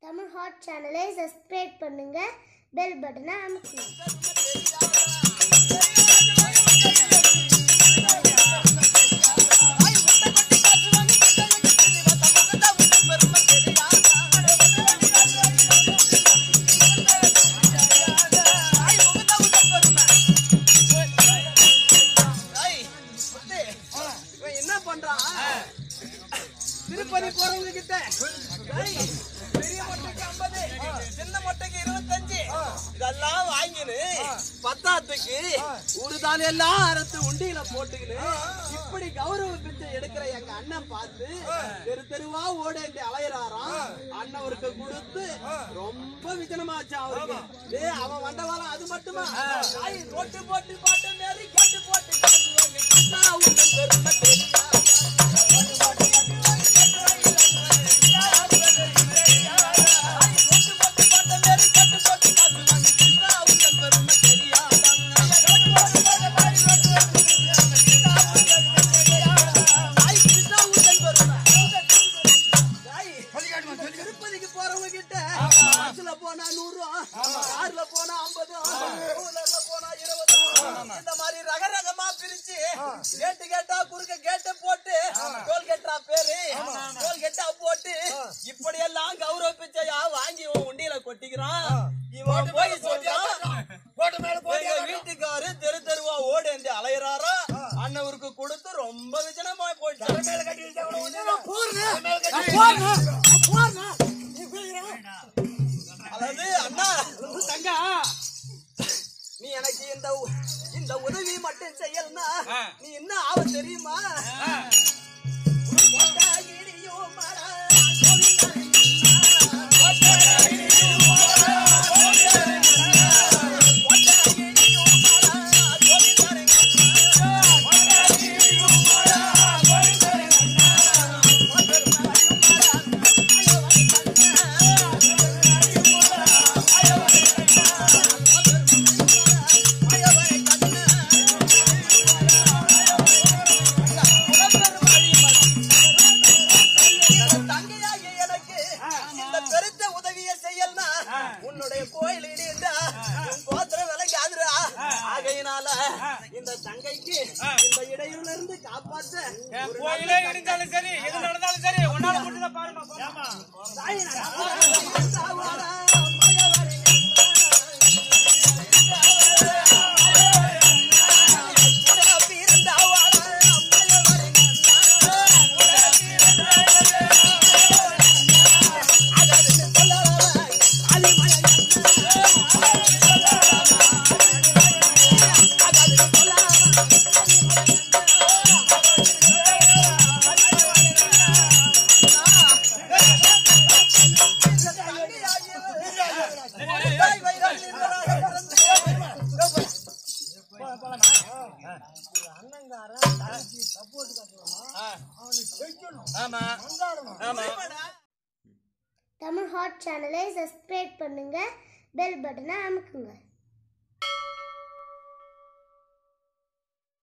Tamil hot சேனலை subscribe பண்ணுங்க, bell பட்டனை அமுக்குங்க. என்ன பண்றான் திருப்பதி போறவங்க கிட்ட பெரிய மொட்டைக்கு 50, சின்ன மொட்டைக்கு 25 இதெல்லாம் வாங்கினு பத்தாத்துக்கு உடுதால் எல்லாம் அறுத்து உண்டியில போட்டுக்கின்னு இப்படி கௌரவ பிச்சை எடுக்கிற எங்க அண்ணன் பார்த்து தெரு தெருவா ஓடேந்தி அலையிறாராம். அண்ணவருக்கு கொடுத்து ரொம்ப விஜனமாச்சு அவருக்கு. அவன் வண்டவாளம் அது மட்டுமா ரோட்டு போட்டு பாட்டு மாரி கேட்டு போட்டு திருப்பதிக்கு போறவங்க கிட்ட பஸ்ல போனா 100, கார்ல போனா 50, டூவீலர்ல போனா 20, இந்த மாதிரி ரகரகமா பிரிச்சு கேட்டு கேட்டா குறுக்க கேட்ட போட்டு டோல் கெட்டா பேரு டோல் கெட்டா போட்டு இப்படி எல்லாம் கௌரவ பிச்சையா வாங்கி உண்டியில கொட்டிக்கிறான். இவன் போய் சொல்றான் வீட்டுக்காரு தெரு தெருவா ஓடேந்தி அலையறாரா. அண்ணவருக்கு கொடுத்து ரொம்ப விஜனமா போயிட்டு அதாவது அண்ணா தங்கா நீ எனக்கு இந்த உதவி மட்டும் செய்யலனா நீ என்ன ஆவ தெரியுமா? உன்னுடைய கோயில் இடிந்தா கோத்திரம் விலைக்காதுரா. ஆகையினால இந்த தங்கைக்கு இந்த இடையில இருந்து காப்பாற்ற கோயிலே இடிந்தாலும் சரி எது நடந்தாலும் சரி ஒன்னால மட்டும்தான் பாருமா. தமிழ் ஹாட் சேனலை சப்ஸ்கிரைப் பண்ணுங்க, பெல் பட்டனை அமுக்குங்க.